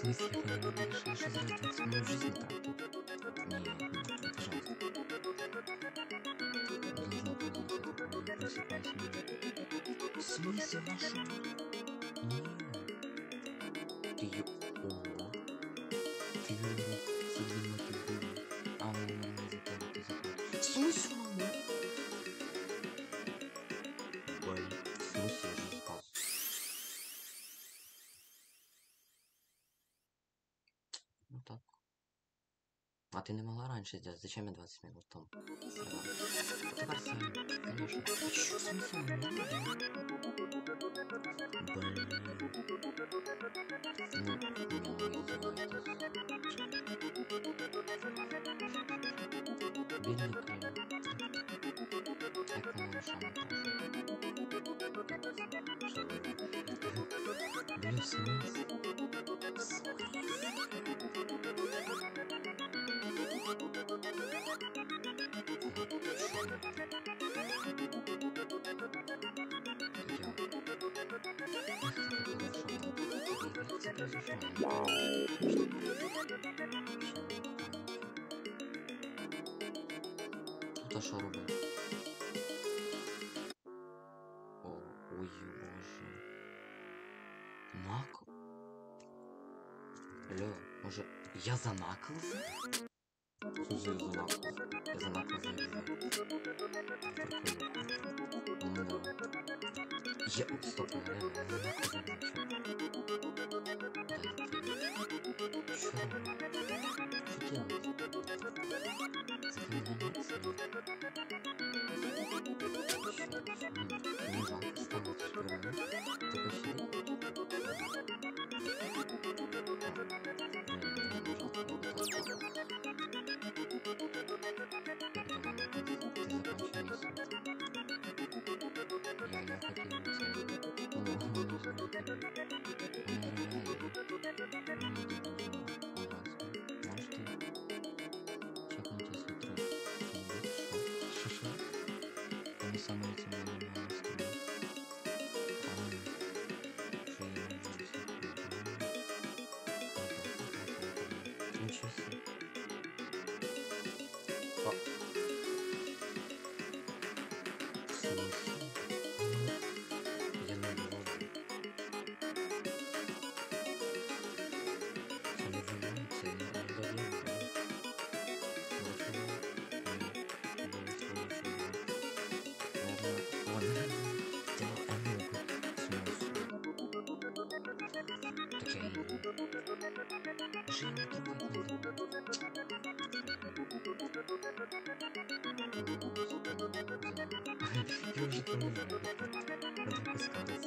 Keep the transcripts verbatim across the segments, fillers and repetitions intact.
смысле, вы, наверное, решили, что зря двадцать минут жизни тратить? Не, не, пожалуйста. Должна была вот это, по-моему, просыпайся. В смысле нашла? Нет. Ты ё... Ого. Ты ё... Соединно ты был. А, он, наверное, запомнил, ты запомнил. В смысле? Блин. В смысле, я же спал. Ну так. А ты не могла раньше сделать? Зачем я двадцать минут там срывал? Тепер сам, конечно. А чё, в смысле, не надо? Блин. Ну, не могу сделать. Бедный Клим. Как он ушам тоже. Блин, в смысле? В смысле? Тут а що робити? О, ой, боже. Накл? Алло, може, я занаклся? Що за занаклся? Я занаклся як за. Прикольно. Ну да. Я... Стоп, реально, я занаклся як за. Чё? Что делать? Загоняться? Ну жалко стало, что ли? Ты почти... Я уже понимаю, надо пускаться.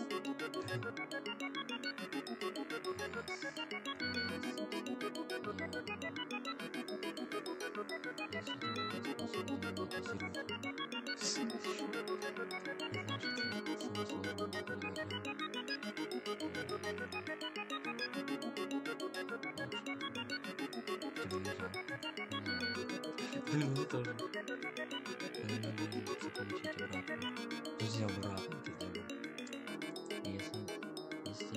Блин, мне тоже. Мне надо закончить обратно. Друзья, обратно это делаем. Если... Если...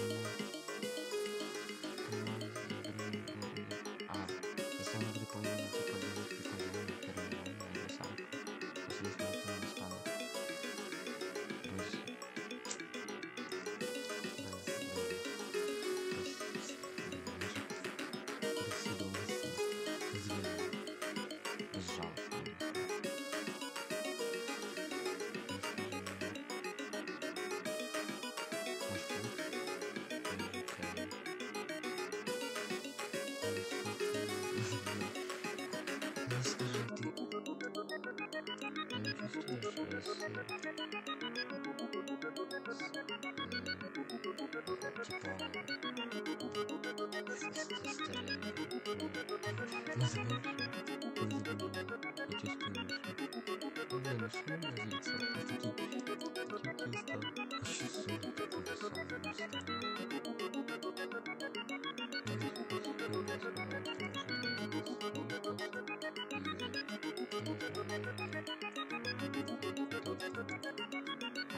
А, если она будет половина, типа, будет прикольно, перевернул, или сам. Если их никто не станет. Без... Без... Без... Без судовости. Без веры. Без жалости.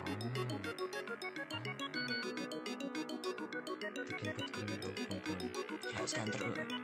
Таким подключением. центр. Даже не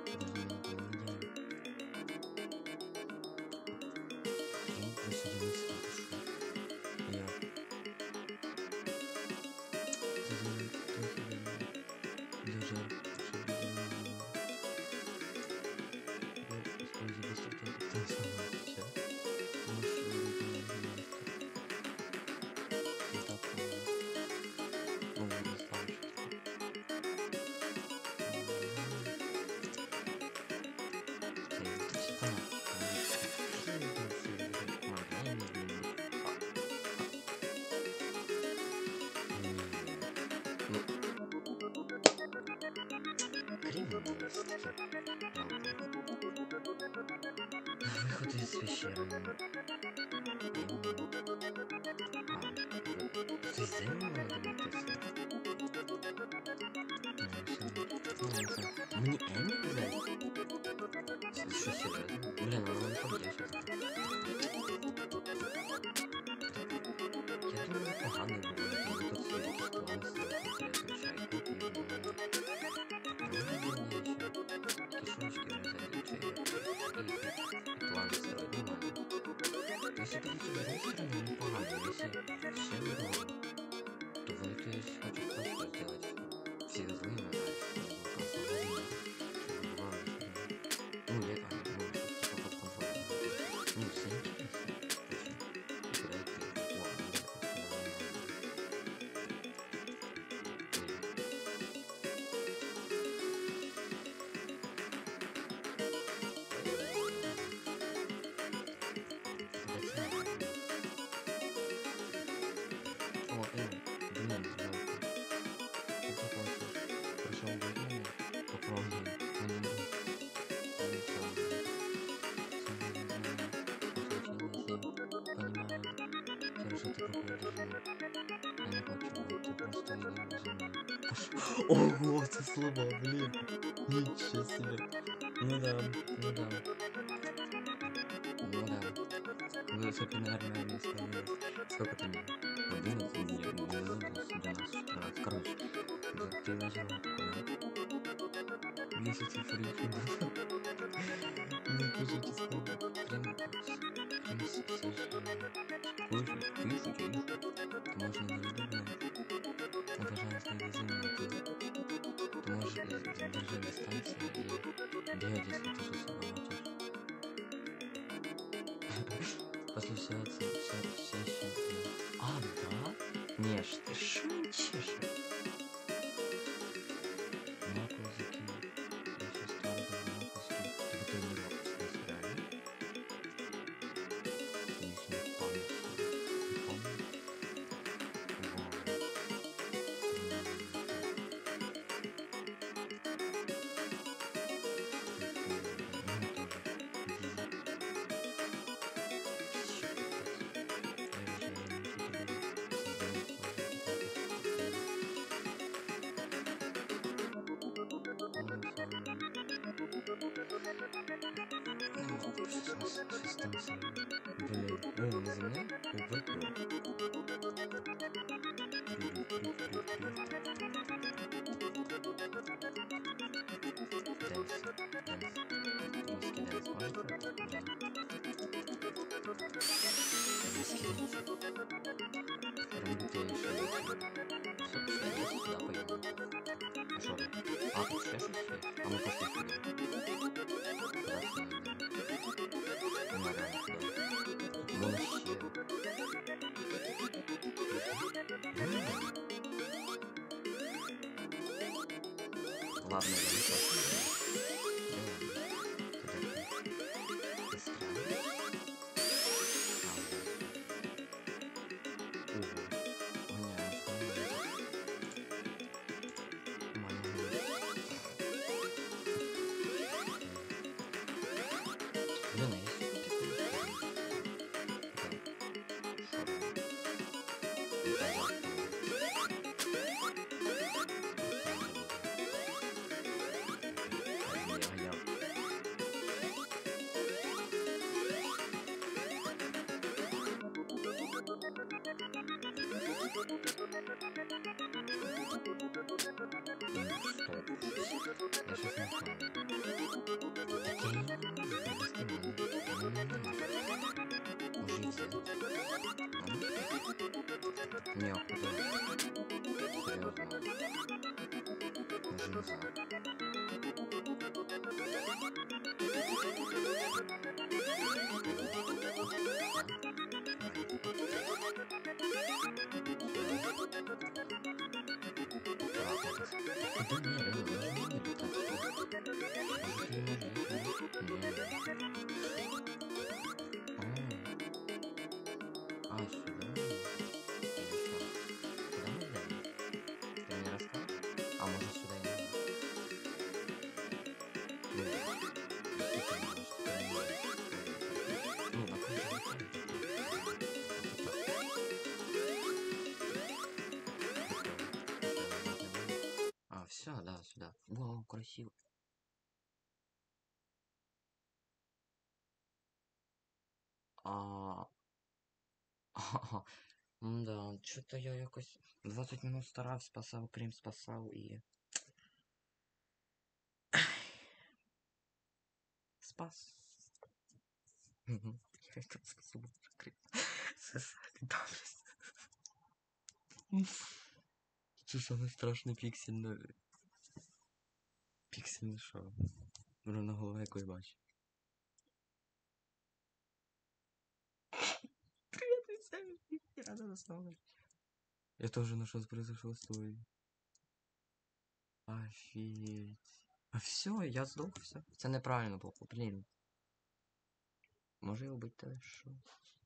выход из пещеры. Ты сделал надо метаться? Мне Эми взять? Что серьезно? Блин, она не победит. Я думаю, погано было. Вот тут все-таки план сделать интересную чайку. Кишочки разодеть чайку. И план сделать нормально. Если ты с другой стороны, непогано. Если все нормально, то вони то есть хочуть просто сделать все злыми, да, чтобы просто злыми. Ну, я так, ну, типа под контролем. Ну, все интересно. Куда ты? О, ого, це слова, блин. Ничего себе. Ну да, ну да. Ну да. Высоконарная место. Сколько ты мне? одиннадцать? Нет, двенадцать, четырнадцать. Короче, ты нажал такое. Если цифры не пишите слово. Прям можно неудобно. Но, пожалуйста, не зимой. Ты можешь держать дистанцию и бегать, если ты же собой хочешь. После сеанса все еще... А, да? Не, ты шутишь? Макул закинул. Я сейчас старый макул скинул. Ты бы тренировал, в смысле, реально? Ты не помнишь? Не помнишь? Блин, ой, не за мной? Выпил. Ладно, я не Не, а куда? Серьезно. Уже назад. Да не, реально, даже не видно так. Может, не может, а, а, сюда? Или что? Куда мы идем? Ты мне расскажешь? А может сюда и надо? Ну, действительно, может, сюда и надо. Ну, на крыше не так. А, все, да, сюда. Вау, красиво. А, да, что-то я якось двадцять минут старав, спасав, Крим спасав і спас. Мгм. Я это сказал, Крим. Сосать, да. Це самый страшний піксельний... Піксельний шоу. Воно на голову якось бачу. Привет, Виталий. Я рада настала. Я тоже нашел, что произошло с тобой. Офигеть. А все, я сдох, все. Це неправильно було, блін. Може його бути те, що...